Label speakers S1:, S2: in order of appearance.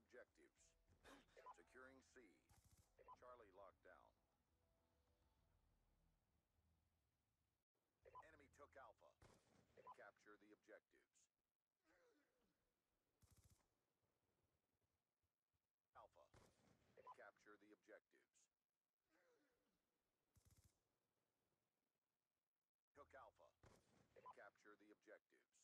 S1: objectives. Securing C. Charlie locked down. Enemy took Alpha. Capture the objectives. Alpha. Capture the objectives. Took Alpha. Capture the objectives.